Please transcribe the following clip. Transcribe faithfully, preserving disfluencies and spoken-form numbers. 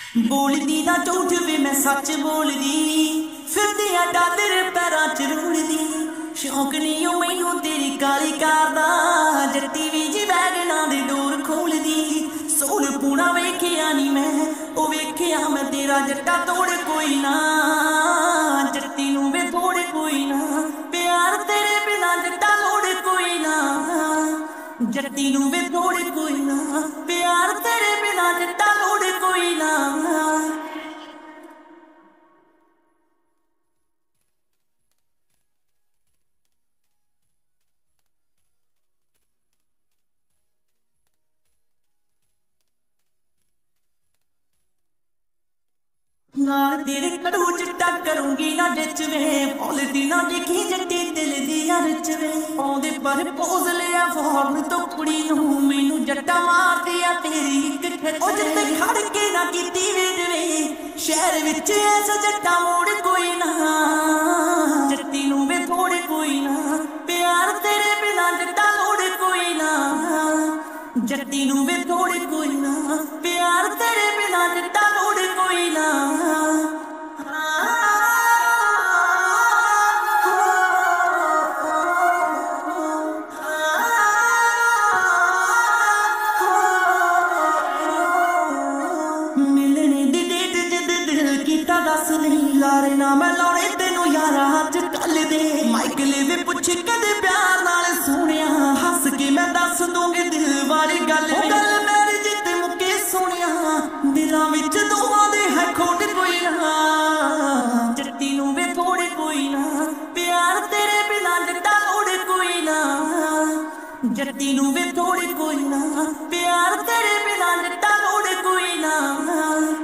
बोलदी ना झूठ वे मैं सच बोलदी फिरदियां डादर पैरां च रुड़दी शौक नहीं ओ मैनू तेरी काली कार दा जट्टी वी जी वैगनां दे डोर खोलदी सोल पूना वेखिया नी मैं ओ वेखिया मैं तेरा जट्टा तोड़ कोई ना जट्टी नू वे तोड़ कोई ना प्यार तेरे बिना जट्टा तोड़ कोई ना जट्टी नू वे तोड़ कोई ना प्यार तेरे बिना जट्टा तोड़ कोई ना नाल तेरे कड़ू चिट्टा करूंगी ना जिच में बोलती ना देखी जट्टी दिल दिया रिच में आउंदे पर पोज लिया फॉर्म तो कुड़ी नू मैनू जट्टा मार दिया तेरी इक खच ओ जिते खड़ के ना कीती वेडवे शहर विच ऐसा जट्टा मोड़ कोई ना जट्टी नू वे थोड़ कोई ना प्यार तेरे बिना जट्टा लोड़ कोई ना जट्टी नू वे थोड़ कोई ना प्यार तेरे बिना जट्टा लोड़ कोई ना दस नहीं लारे ना मैं लाने तेनू यारा अज कल दे माइकल वे पुछ कदे प्यार नाल सुनिया हस के मैं दस दूंगी दिल वाली गल गल मेरे जिते मुके सुनिया दिलां विच दोवां दे है खोट कोई ना जट्टी नू वे थोड़े कोई ना प्यार तेरे बिना जट्टा लोड़ कोई ना जट्टी नू वे थोड़े कोई ना प्यार तेरे बिना जट्टा लोड़ कोई ना।